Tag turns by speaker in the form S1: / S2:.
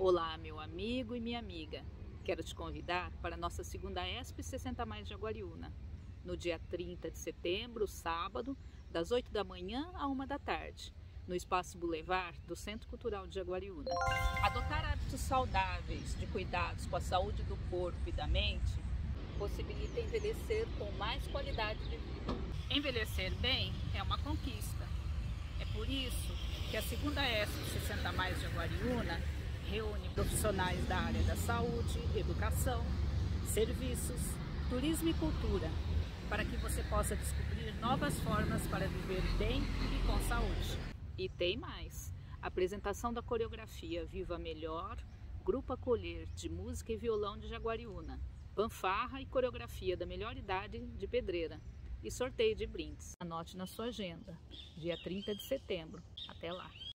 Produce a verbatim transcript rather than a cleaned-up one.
S1: Olá, meu amigo e minha amiga. Quero te convidar para a nossa segunda Expo sessenta mais de Jaguariúna, no dia trinta de setembro, sábado, das oito da manhã à uma da tarde, no Espaço Boulevard do Centro Cultural de Jaguariúna. Adotar hábitos saudáveis de cuidados com a saúde do corpo e da mente possibilita envelhecer com mais qualidade de vida. Envelhecer bem é uma conquista. É por isso que a segunda Expo sessenta mais de Jaguariúna reúne profissionais da área da saúde, educação, serviços, turismo e cultura, para que você possa descobrir novas formas para viver bem e com saúde. E tem mais! A apresentação da coreografia Viva Melhor, Grupo Acolher de Música e Violão de Jaguariúna, fanfarra e coreografia da melhor idade de Pedreira e sorteio de brindes. Anote na sua agenda, dia trinta de setembro. Até lá!